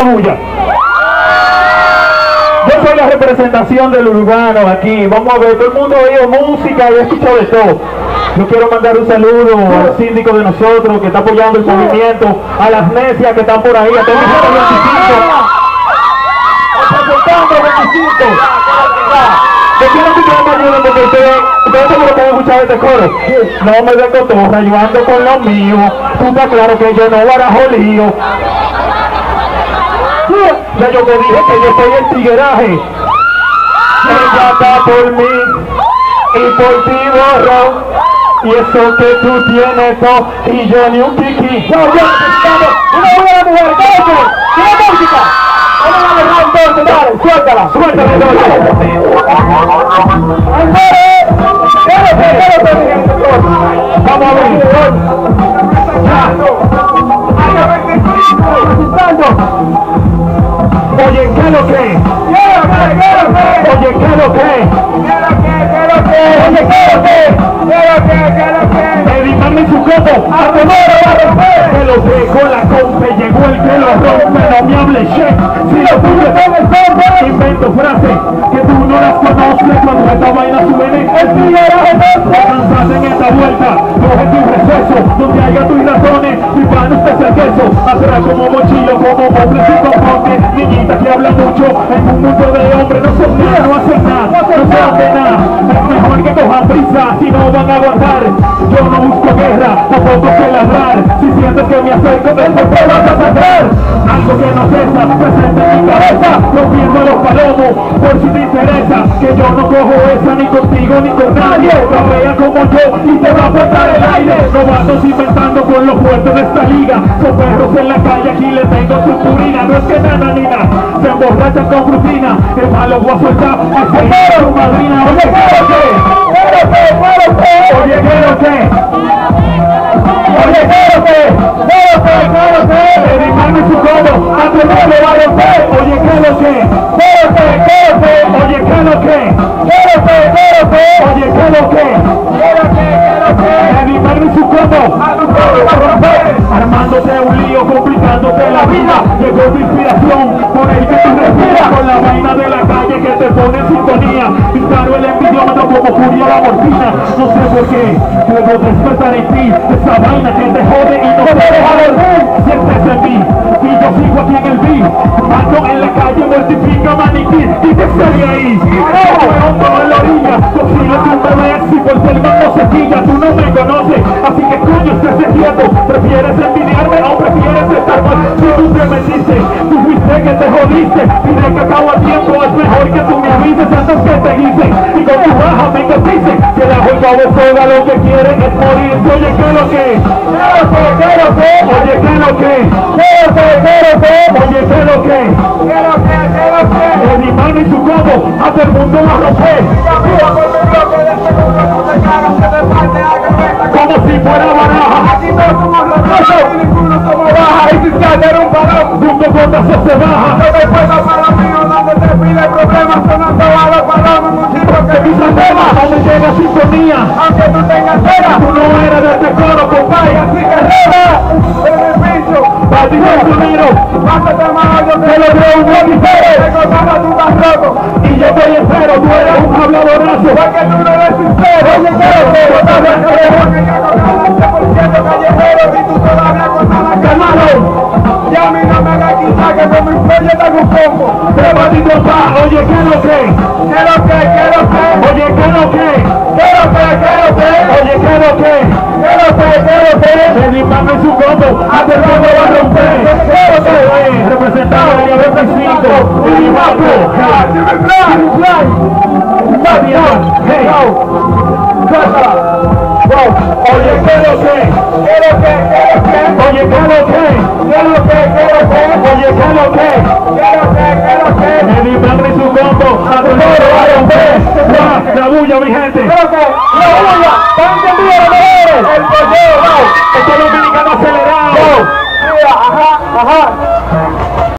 bulla. Yo soy la representación del urbano aquí. Vamos a ver, todo el mundo ha oído música y ha escuchado de todo. Yo quiero mandar un saludo al síndico de nosotros que está apoyando el movimiento, a las necias que están por ahí, a todos los 25. Representando 25. Yo quiero que ustedes me ayuden porque ustedes seguro que han escuchado este coro. No me den cotorra, yo ando con lo mío. Tú estás claro que yo no barajo lío. Ya yo te dije que yo soy el tigueraje. Ella está por mí y por ti borro. Y eso que tú tienes todo y yo ni un kiki. No, yo necesitamos una buena mujer. ¡Vamos! ¡Tiene música! Vamos a dejar entonces, dale, suéltala, suéltala entonces. Vamos a ver. Oye, ¿qué es lo que? Oye, ¿qué es lo que? Oye, ¿qué es lo que? Eddie Magno y su copo, a temor va a romper. Que lo que con la compa llegó el que lo rompe, no me hable shit. Si lo tuyo es el compa, invento frases que tú no las conoces cuando esta vaina suene. El tigueraje no en esta vuelta, coge tu receso, donde haya tus razones, mi pan usted es el queso, hacerá como mochilo, como hombre sin componte, niñita que habla mucho, en un mundo de hombres no son nada, no hacen nada, no saben de nada, es mejor que cojan prisa, si no van a aguantar, yo no busco guerra, tampoco sé ladrar, si sientes que me acerco, después te vas a sacar, algo que no cesa, presente en mi cabeza, rompiendo los palomos, por si te interesa, que yo no cojo esa ni contigo ni con nadie, rapea como yo y te va a aportar el aire, novatos inventando con los fuertes de esta liga, son perros en la calle, aquí le tengo su purina, no es que nada ni nada, se emborrachan con rutina, el malo voy a soltar, es su madrina, oye, ¿qué lo que? Oye, ¿qué lo que? Oye, ¿qué lo que? Eddie Magno y su codo, a tu nombre va a romper, oye, ¿qué lo que? Oye, ¿qué lo que? Oye, ¿qué lo que? Eddie Magno y su codo, a tu nombre va a romper, armándote un lío, complicándote la vida, llegó tu inspiración, por el que tú respiras, con la vaina de la calle que te pone en sintonía, disparo el envidiómetro como furia la morfina, no sé por qué, luego despertar en ti, esa vaina que te jode y no te deja dormir, sientes en mí, y yo sigo aquí en el beat, ando en la calle, mortifica maniquí, y te salí ahí, hondo en la orilla, cocina tu bebé, si por ser no se quilla, tú no me conoces, así que coño estés quieto, prefieres envidiarme o prefieres estar mal, si tú te metiste, tú fuiste que te jodiste, dile que acabo a tiempo, es mejor que tú me avises antes que te guise, y con tu baja me cotice, que la juega de soda lo que quiere es morirse, oye, ¿qué lo que? Oye, ¿qué lo que? Oye, ¿qué lo que? Eddie Magno y su codo, a todo el mundo va a romper, como si fuera baraja, aquí todos somos los rojos, y ninguno somos baja, y si se hace un balón, junto con eso se baja, no te puedo para mí, donde te pide problemas, sonando a los balones, muchachos que pisan temas, donde llega sintonía, aunque tú tengas cera, tú no eres de este coro, compadre, así que reba, en el pincho, batidor sonido, pásate mano, yo te lo creo un mamifero, te cortaba tu barroco, y yo estoy en cero, tú eres un habladorazo, porque tú no eres sincero, oye, quiero callejero y tú todavía con nada calmado. Ya a mí no me hagas quitar que con mi fuelle te hago un poco. Pero a ti papá, oye, ¿qué es lo que? Oye, ¿qué es lo que? Oye, ¿qué es lo que? Eddie Magno y su combo, a todo el mundo va a romper. Representado en el 25, Eddie Magno. Hey, oye, ¿qué es lo que? Oye, ¿qué es lo que? Oye, ¿qué es lo que? Eddie Magno y su combo, a todo el mundo va a romper. La bulla, mi gente. La bulla, ¿están entendidos los mejores? El pollero, esto es dominicano acelerado. Ajá.